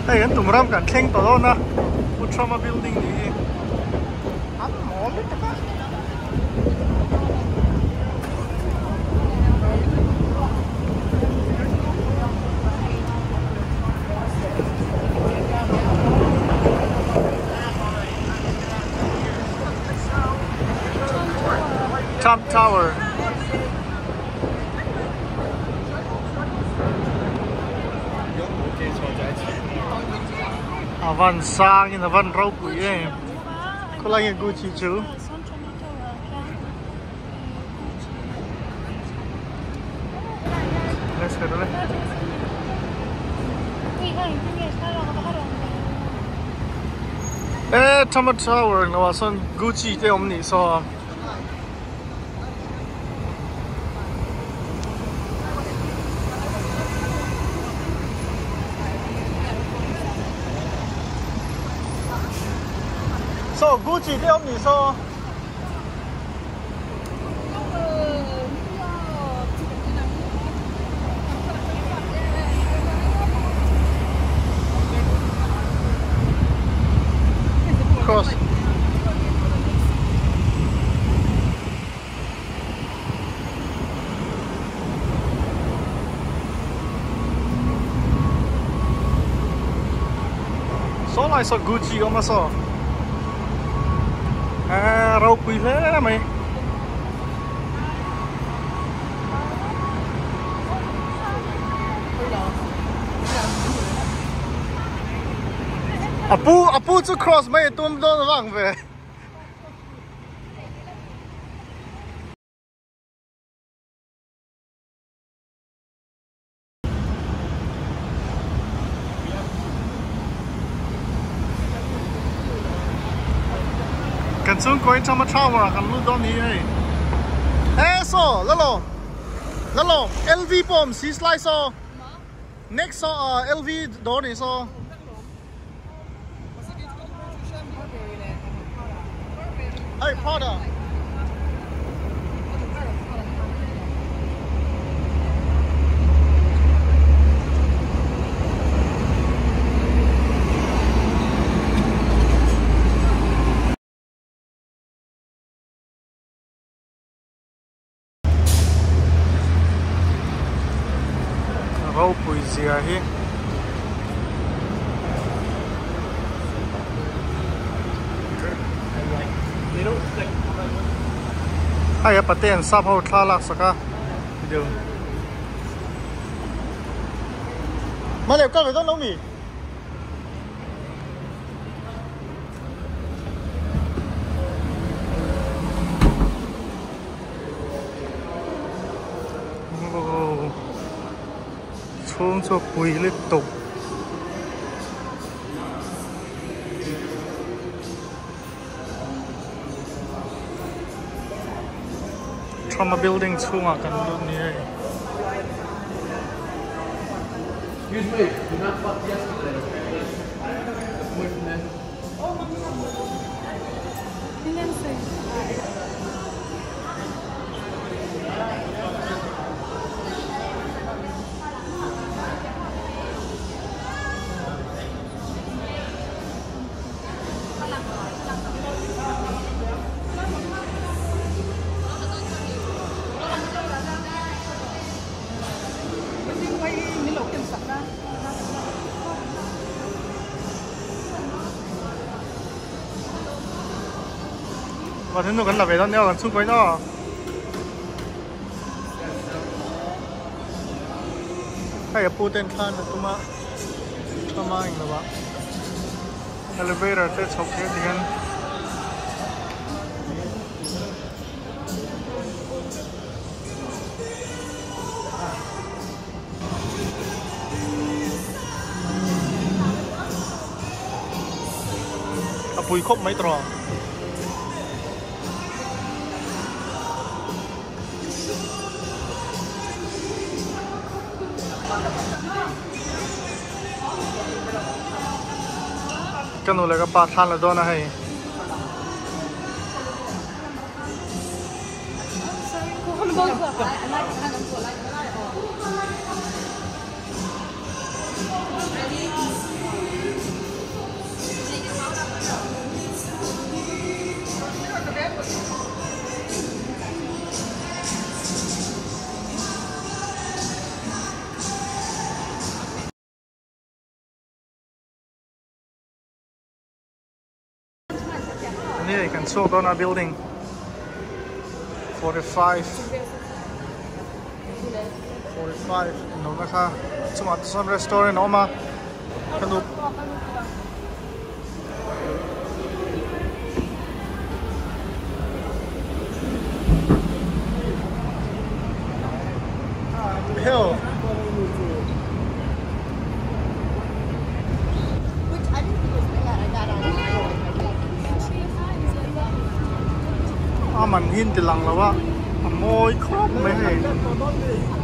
Hey, kan tumram kan thleng to na Ultrama building ni an mall ta ka Trump Tower. Van sang như là van rau quỷ ấy, có lại những Gucci chứ. Let's go đây. Trump Tower nó là son Gucci thế ông nhỉ so. So Gucci thế ông nhỉ so. Cross. So lại so Gucci không mà so. Rau quỷ thế đó mày. Apu chú cross mày tụm đó vàng về. Cần xuống coi trong mặt trâu mà cần lúc đó ní ấy. So lalo LV bom xí slide so. Next so LV đó ní so. Hey Prada. Rau poesia hi. Hay paten sab ho thalak saka video. Malep ka vedon lo mi. Xuống cho quỳ liên tục. Trauma building xuống à cần luôn như vậy. Excuse me, you're not fucked yesterday. Và thế nó gần là về đó neo gần xung quanh đó. Hay là Putin khan là tụi mà anh là bạn. Elevator thế chọc cái gì anh. Bùi khóc mấy trò. Cái này là cái bát than là đó này. And here you can show on our building. 45. 45. No, naka. Some restaurant, Oma. Kanu. Hill. Which I didn't think was bad. I got online. Man hindi lang lawa. Amoy crop may.